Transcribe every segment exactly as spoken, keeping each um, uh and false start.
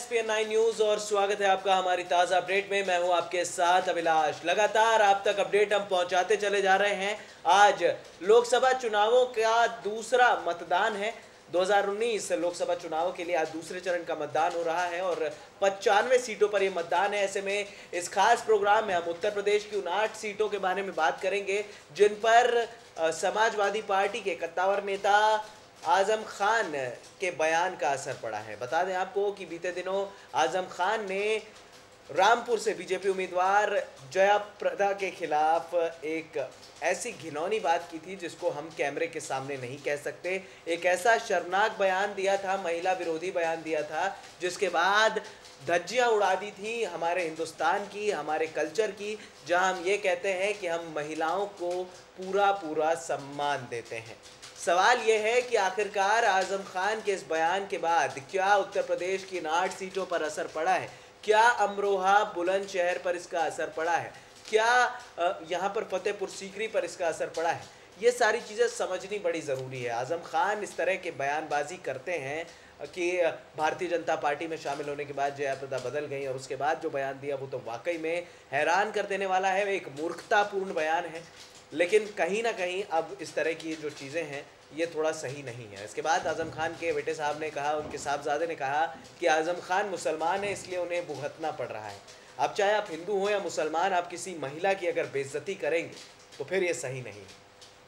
S P N nine news और स्वागत है आपका हमारी ताज़ा अपडेट में। मैं हूं आपके साथ अभिलाष। लगातार आप तक अपडेट हम पहुंचाते चले जा रहे हैं। आज लोकसभा चुनावों का दूसरा मतदान है। दो हज़ार उन्नीस लोकसभा चुनावों के लिए आज दूसरे चरण का मतदान हो रहा है और पचानवे सीटों पर यह मतदान है। ऐसे में इस खास प्रोग्राम में हम उत्तर प्रदेश की उन आठ सीटों के बारे में बात करेंगे जिन पर समाजवादी पार्टी के कद्दावर नेता आजम खान के बयान का असर पड़ा है। बता दें आपको कि बीते दिनों आजम खान ने रामपुर से बीजेपी उम्मीदवार जया प्रदा के खिलाफ एक ऐसी घिनौनी बात की थी जिसको हम कैमरे के सामने नहीं कह सकते। एक ऐसा शर्मनाक बयान दिया था, महिला विरोधी बयान दिया था, जिसके बाद धज्जियां उड़ा दी थी हमारे हिंदुस्तान की, हमारे कल्चर की, जहां हम ये कहते हैं कि हम महिलाओं को पूरा पूरा सम्मान देते हैं। सवाल यह है कि आखिरकार आजम खान के इस बयान के बाद क्या उत्तर प्रदेश की इन आठ सीटों पर असर पड़ा है? क्या अमरोहा बुलंदशहर पर इसका असर पड़ा है? क्या यहाँ पर फतेहपुर सीकरी पर इसका असर पड़ा है? ये सारी चीज़ें समझनी बड़ी ज़रूरी है। आजम खान इस तरह के बयानबाजी करते हैं कि भारतीय जनता पार्टी में शामिल होने के बाद जया प्रदा बदल गई, और उसके बाद जो बयान दिया वो तो वाकई में हैरान कर देने वाला है। एक मूर्खतापूर्ण बयान है, लेकिन कहीं ना कहीं अब इस तरह की जो चीज़ें हैं ये थोड़ा सही नहीं है। इसके बाद आजम खान के बेटे साहब ने कहा, उनके साहबजादे ने कहा कि आजम खान मुसलमान है इसलिए उन्हें भुगतना पड़ रहा है। अब चाहे आप हिंदू हो या मुसलमान, आप किसी महिला की अगर बेइज्जती करेंगे तो फिर ये सही नहीं है।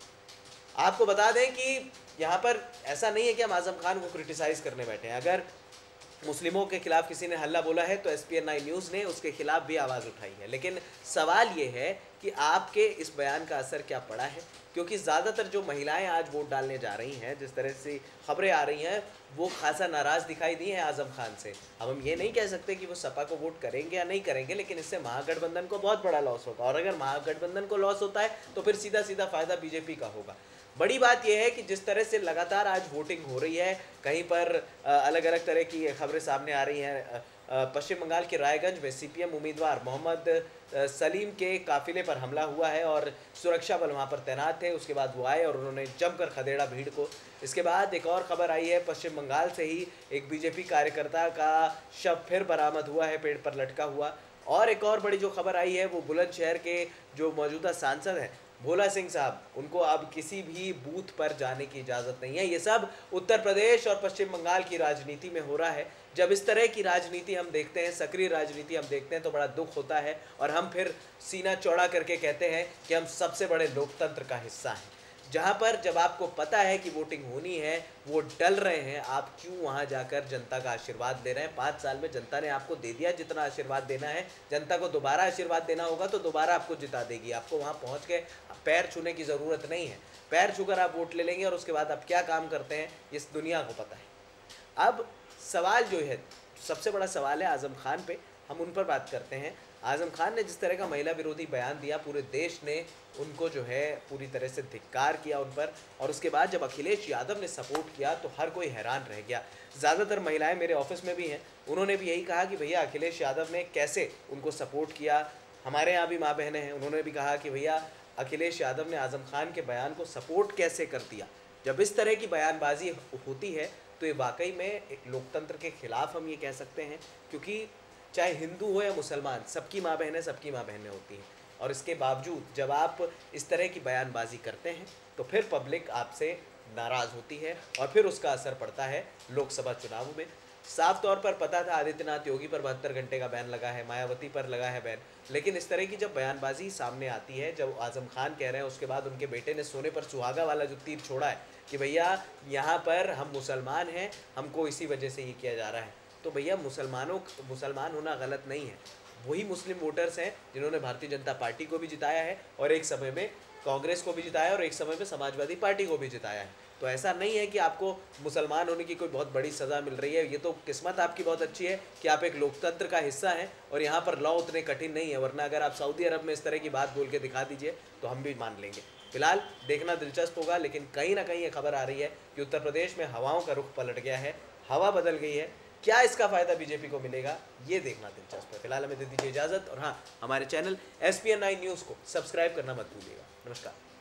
आपको बता दें कि यहाँ पर ऐसा नहीं है कि हम आजम खान को क्रिटिसाइज करने बैठे हैं। अगर मुस्लिमों के खिलाफ किसी ने हल्ला बोला है तो S P N nine news ने उसके खिलाफ भी आवाज़ उठाई है। लेकिन सवाल ये है कि आपके इस बयान का असर क्या पड़ा है, क्योंकि ज़्यादातर जो महिलाएं आज वोट डालने जा रही हैं, जिस तरह से खबरें आ रही हैं, वो खासा नाराज़ दिखाई दी हैं आजम खान से। अब हम ये नहीं कह सकते कि वो सपा को वोट करेंगे या नहीं करेंगे, लेकिन इससे महागठबंधन को बहुत बड़ा लॉस होगा, और अगर महागठबंधन को लॉस होता है तो फिर सीधा सीधा फ़ायदा बीजेपी का होगा। बड़ी बात यह है कि जिस तरह से लगातार आज वोटिंग हो रही है, कहीं पर अलग अलग तरह की खबरें सामने आ रही हैं। पश्चिम बंगाल के रायगंज में सी पी एम उम्मीदवार मोहम्मद सलीम के काफिले पर हमला हुआ है और सुरक्षा बल वहां पर तैनात थे। उसके बाद वो आए और उन्होंने जमकर खदेड़ा भीड़ को। इसके बाद एक और खबर आई है, पश्चिम बंगाल से ही एक बीजेपी कार्यकर्ता का शव फिर बरामद हुआ है पेड़ पर लटका हुआ। और एक और बड़ी जो खबर आई है वो बुलंदशहर के जो मौजूदा सांसद हैं भोला सिंह साहब, उनको अब किसी भी बूथ पर जाने की इजाज़त नहीं है। ये सब उत्तर प्रदेश और पश्चिम बंगाल की राजनीति में हो रहा है। जब इस तरह की राजनीति हम देखते हैं, सक्रिय राजनीति हम देखते हैं, तो बड़ा दुख होता है और हम फिर सीना चौड़ा करके कहते हैं कि हम सबसे बड़े लोकतंत्र का हिस्सा हैं। जहाँ पर जब आपको पता है कि वोटिंग होनी है, वो डल रहे हैं, आप क्यों वहाँ जाकर जनता का आशीर्वाद ले रहे हैं? पाँच साल में जनता ने आपको दे दिया जितना आशीर्वाद देना है। जनता को दोबारा आशीर्वाद देना होगा तो दोबारा आपको जिता देगी। आपको वहाँ पहुँच के पैर छूने की ज़रूरत नहीं है। पैर छूकर आप वोट ले लेंगे और उसके बाद आप क्या काम करते हैं इस दुनिया को पता है। अब सवाल जो है, सबसे बड़ा सवाल है आजम खान पे, हम उन पर बात करते हैं। आजम खान ने जिस तरह का महिला विरोधी बयान दिया, पूरे देश ने उनको जो है पूरी तरह से धिक्कार किया उन पर, और उसके बाद जब अखिलेश यादव ने सपोर्ट किया तो हर कोई हैरान रह गया। ज़्यादातर महिलाएं मेरे ऑफिस में भी हैं, उन्होंने भी यही कहा कि भैया अखिलेश यादव ने कैसे उनको सपोर्ट किया। हमारे यहाँ भी माँ बहनें हैं, उन्होंने भी कहा कि भैया अखिलेश यादव ने आजम खान के बयान को सपोर्ट कैसे कर दिया। जब इस तरह की बयानबाजी होती है तो ये वाकई में एक लोकतंत्र के खिलाफ हम ये कह सकते हैं, क्योंकि चाहे हिंदू हो या मुसलमान, सबकी माँ बहनें सबकी माँ बहनें होती हैं। और इसके बावजूद जब आप इस तरह की बयानबाजी करते हैं तो फिर पब्लिक आपसे नाराज़ होती है और फिर उसका असर पड़ता है लोकसभा चुनावों में। साफ तौर पर पता था आदित्यनाथ योगी पर बहत्तर घंटे का बैन लगा है, मायावती पर लगा है बैन, लेकिन इस तरह की जब बयानबाजी सामने आती है, जब आजम खान कह रहे हैं, उसके बाद उनके बेटे ने सोने पर सुहागा वाला जो तीर छोड़ा है कि भैया यहाँ पर हम मुसलमान हैं, हमको इसी वजह से ये किया जा रहा है, तो भैया मुसलमानों मुसलमान होना गलत नहीं है। वही मुस्लिम वोटर्स हैं जिन्होंने भारतीय जनता पार्टी को भी जिताया है और एक समय में कांग्रेस को भी जिताया और एक समय में समाजवादी पार्टी को भी जिताया है। तो ऐसा नहीं है कि आपको मुसलमान होने की कोई बहुत बड़ी सज़ा मिल रही है। ये तो किस्मत आपकी बहुत अच्छी है कि आप एक लोकतंत्र का हिस्सा हैं और यहाँ पर लॉ उतने कठिन नहीं है, वरना अगर आप सऊदी अरब में इस तरह की बात बोल के दिखा दीजिए तो हम भी मान लेंगे। फिलहाल देखना दिलचस्प होगा, लेकिन कहीं ना कहीं ये खबर आ रही है कि उत्तर प्रदेश में हवाओं का रुख पलट गया है, हवा बदल गई है। क्या इसका फ़ायदा बीजेपी को मिलेगा, ये देखना दिलचस्प है। फिलहाल हमें दे दीजिए इजाज़त, और हाँ, हमारे channel S P N nine news को सब्सक्राइब करना मत भूलिएगा। नमस्कार।